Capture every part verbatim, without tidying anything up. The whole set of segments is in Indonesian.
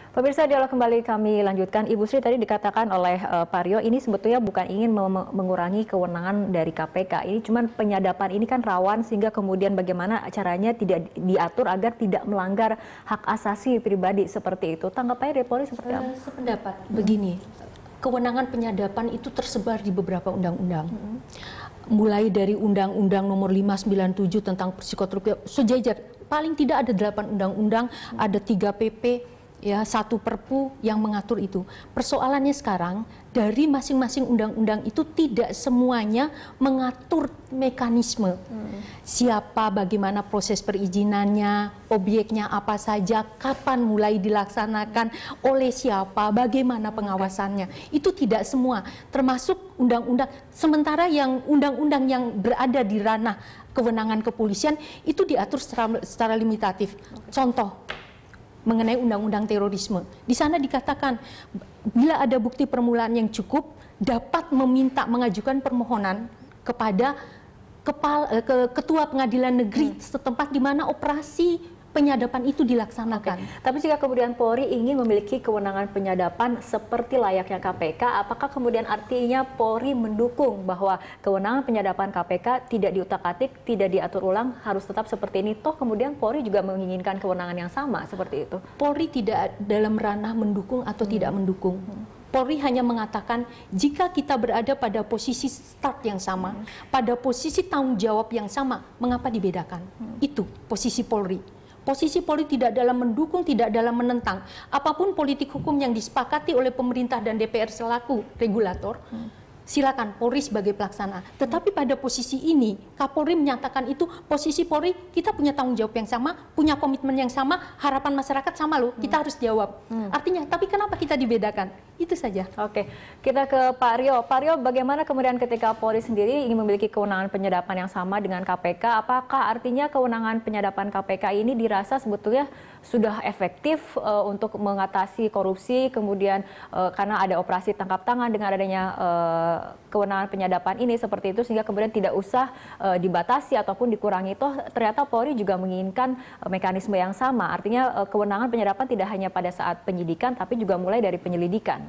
Pemirsa, dialog kembali kami lanjutkan. Ibu Sri, tadi dikatakan oleh uh, Pak Rio, ini sebetulnya bukan ingin mengurangi kewenangan dari K P K. Ini cuma penyadapan ini kan rawan, sehingga kemudian bagaimana caranya tidak diatur agar tidak melanggar hak asasi pribadi seperti itu. Tanggapannya dari Polri seperti apa? Sependapat begini, kewenangan penyadapan itu tersebar di beberapa undang-undang. Hmm. Mulai dari Undang-Undang Nomor lima sembilan tujuh tentang psikoterapi, sejajar paling tidak ada delapan undang-undang, hmm. ada tiga P P, ya satu Perpu yang mengatur itu. Persoalannya sekarang dari masing-masing undang-undang itu tidak semuanya mengatur mekanisme. Hmm. Siapa, bagaimana proses perizinannya, objeknya apa saja, kapan mulai dilaksanakan, oleh siapa, bagaimana pengawasannya. Itu tidak semua, termasuk undang-undang. Sementara yang undang-undang yang berada di ranah kewenangan kepolisian itu diatur secara, secara limitatif. Contoh, mengenai undang-undang terorisme. Di sana dikatakan bila ada bukti permulaan yang cukup dapat meminta mengajukan permohonan kepada kepala, ke, ketua pengadilan negeri hmm. setempat di mana operasi penyadapan itu dilaksanakan. Oke. Tapi jika kemudian Polri ingin memiliki kewenangan penyadapan seperti layaknya K P K, apakah kemudian artinya Polri mendukung bahwa kewenangan penyadapan K P K tidak diutak-atik, tidak diatur ulang, harus tetap seperti ini? Toh kemudian Polri juga menginginkan kewenangan yang sama seperti itu. Polri tidak dalam ranah mendukung atau hmm. tidak mendukung. Hmm. Polri hanya mengatakan jika kita berada pada posisi start yang sama, hmm. pada posisi tanggung jawab yang sama, mengapa dibedakan? Hmm. Itu posisi Polri. Posisi Polri tidak dalam mendukung, tidak dalam menentang. Apapun politik hukum yang disepakati oleh pemerintah dan D P R selaku regulator, hmm. silakan Polri sebagai pelaksana. Tetapi pada posisi ini, Kapolri menyatakan itu posisi Polri, kita punya tanggung jawab yang sama, punya komitmen yang sama, harapan masyarakat sama loh, kita hmm. harus jawab. Hmm. Artinya, tapi kenapa kita dibedakan? Itu saja. Oke, kita ke Pak Rio. Pak Rio, bagaimana kemudian ketika Polri sendiri ingin memiliki kewenangan penyadapan yang sama dengan K P K, apakah artinya kewenangan penyadapan K P K ini dirasa sebetulnya sudah efektif uh, untuk mengatasi korupsi, kemudian uh, karena ada operasi tangkap tangan dengan adanya uh, kewenangan penyadapan ini seperti itu, sehingga kemudian tidak usah uh, dibatasi ataupun dikurangi. Toh ternyata Polri juga menginginkan uh, mekanisme yang sama, artinya uh, kewenangan penyadapan tidak hanya pada saat penyidikan, tapi juga mulai dari penyelidikan.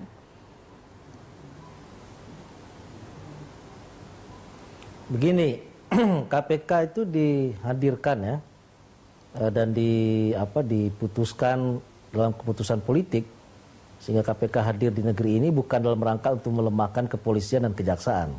Begini, K P K itu dihadirkan ya, dan di apa diputuskan dalam keputusan politik, sehingga K P K hadir di negeri ini bukan dalam rangka untuk melemahkan kepolisian dan kejaksaan.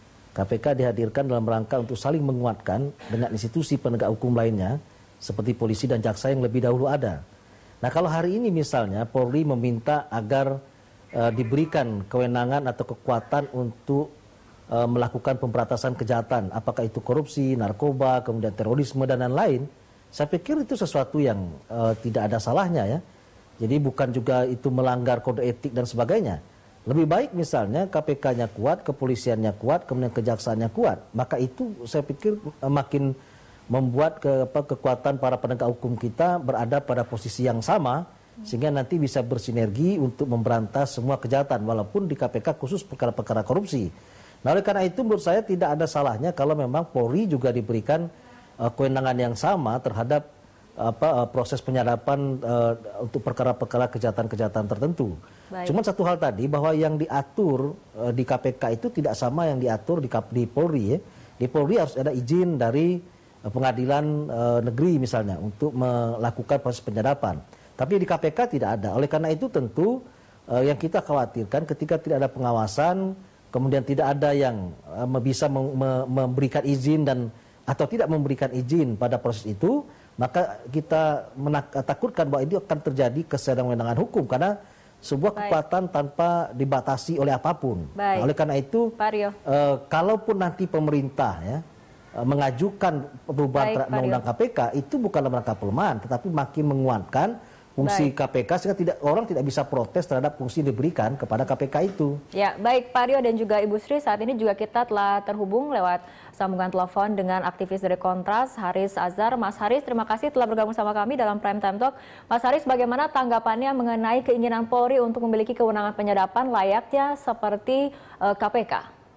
K P K dihadirkan dalam rangka untuk saling menguatkan dengan institusi penegak hukum lainnya seperti polisi dan jaksa yang lebih dahulu ada. Nah, kalau hari ini misalnya Polri meminta agar uh, diberikan kewenangan atau kekuatan untuk uh, melakukan pemberantasan kejahatan, apakah itu korupsi, narkoba, kemudian terorisme dan lain-lain, saya pikir itu sesuatu yang uh, tidak ada salahnya ya. Jadi bukan juga itu melanggar kode etik dan sebagainya. Lebih baik misalnya K P K-nya kuat, kepolisiannya kuat, kemudian kejaksaannya kuat. Maka itu saya pikir uh, makin membuat ke, apa, kekuatan para penegak hukum kita berada pada posisi yang sama, sehingga nanti bisa bersinergi untuk memberantas semua kejahatan, walaupun di K P K khusus perkara-perkara korupsi. Nah, oleh karena itu menurut saya tidak ada salahnya kalau memang Polri juga diberikan uh, kewenangan yang sama terhadap apa uh, proses penyadapan uh, untuk perkara-perkara kejahatan-kejahatan tertentu. Baik. Cuma satu hal tadi, bahwa yang diatur uh, di K P K itu tidak sama yang diatur di, di Polri ya. Di Polri harus ada izin dari pengadilan e, negeri misalnya untuk melakukan proses penyadapan. Tapi di K P K tidak ada. Oleh karena itu tentu e, yang kita khawatirkan ketika tidak ada pengawasan, kemudian tidak ada yang e, bisa mem memberikan izin dan atau tidak memberikan izin pada proses itu, maka kita takutkan bahwa itu akan terjadi kesenang-wenangan hukum karena sebuah Baik. kekuatan tanpa dibatasi oleh apapun. Nah, oleh karena itu, e, kalaupun nanti pemerintah ya mengajukan perubahan undang-undang K P K, itu bukan dalam rangka pelemahan, tetapi makin menguatkan fungsi baik. K P K sehingga tidak, orang tidak bisa protes terhadap fungsi diberikan kepada K P K itu. Ya, baik Pak Rio dan juga Ibu Sri, saat ini juga kita telah terhubung lewat sambungan telepon dengan aktivis dari Kontras, Haris Azhar. Mas Haris, terima kasih telah bergabung sama kami dalam Prime Time Talk. Mas Haris, bagaimana tanggapannya mengenai keinginan Polri untuk memiliki kewenangan penyadapan layaknya seperti uh, K P K?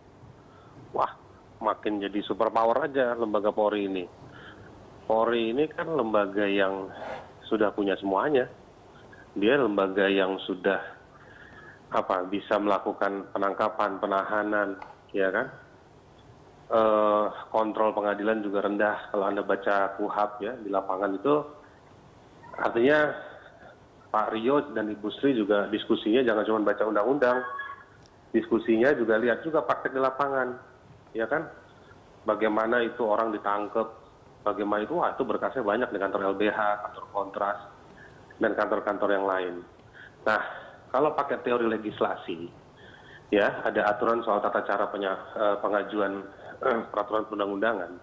Wah, makin jadi super power aja lembaga Polri ini. Polri ini kan lembaga yang sudah punya semuanya. Dia lembaga yang sudah apa bisa melakukan penangkapan, penahanan, ya kan? Eh, kontrol pengadilan juga rendah. Kalau Anda baca KUHAP ya di lapangan itu, artinya Pak Rio dan Ibu Sri juga diskusinya jangan cuma baca undang-undang, diskusinya juga lihat juga praktek di lapangan, ya kan? Bagaimana itu orang ditangkap, bagaimana itu, wah itu berkasnya banyak di kantor L B H, kantor Kontras, dan kantor-kantor yang lain. Nah, kalau pakai teori legislasi, ya ada aturan soal tata cara penya, eh, pengajuan eh, peraturan perundang-undangan.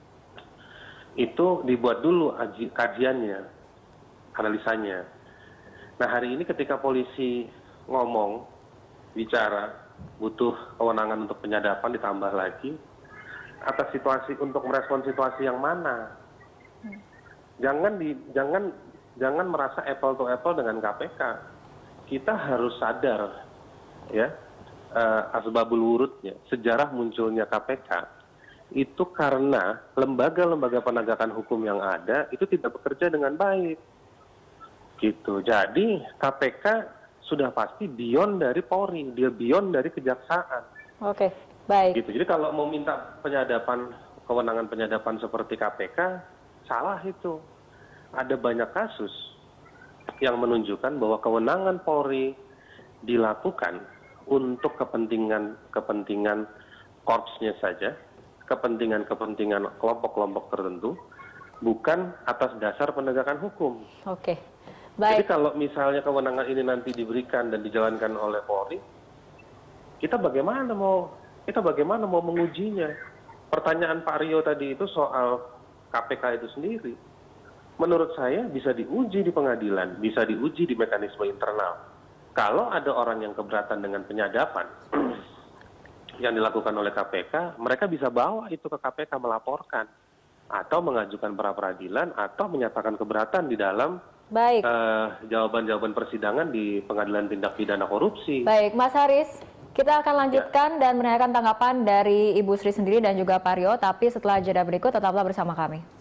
Itu dibuat dulu aji, kajiannya, analisanya. Nah hari ini ketika polisi ngomong, bicara, butuh kewenangan untuk penyadapan ditambah lagi, atas situasi untuk merespon situasi yang mana? Jangan di, jangan jangan merasa apple to apple dengan K P K. Kita harus sadar, ya. Uh, asbabul wurudnya, sejarah munculnya K P K itu karena lembaga-lembaga penegakan hukum yang ada itu tidak bekerja dengan baik, gitu. Jadi K P K sudah pasti beyond dari Polri, dia beyond dari kejaksaan. Oke, baik. Gitu. Jadi kalau mau minta penyadapan, kewenangan penyadapan seperti K P K, salah itu. Ada banyak kasus yang menunjukkan bahwa kewenangan Polri dilakukan untuk kepentingan-kepentingan korpsnya saja, kepentingan-kepentingan kelompok-kelompok tertentu, bukan atas dasar penegakan hukum. Oke, Jadi baik. kalau misalnya kewenangan ini nanti diberikan dan dijalankan oleh Polri, kita bagaimana mau kita bagaimana mau mengujinya? Pertanyaan Pak Rio tadi itu soal K P K itu sendiri, menurut saya bisa diuji di pengadilan, bisa diuji di mekanisme internal. Kalau ada orang yang keberatan dengan penyadapan yang dilakukan oleh K P K, mereka bisa bawa itu ke K P K melaporkan atau mengajukan pra peradilan atau menyatakan keberatan di dalam Baik. uh, jawaban-jawaban persidangan di Pengadilan Tindak Pidana Korupsi. Baik, Mas Haris, kita akan lanjutkan ya. dan menanyakan tanggapan dari Ibu Sri sendiri dan juga Pak Rio, tapi setelah jeda berikut tetaplah bersama kami.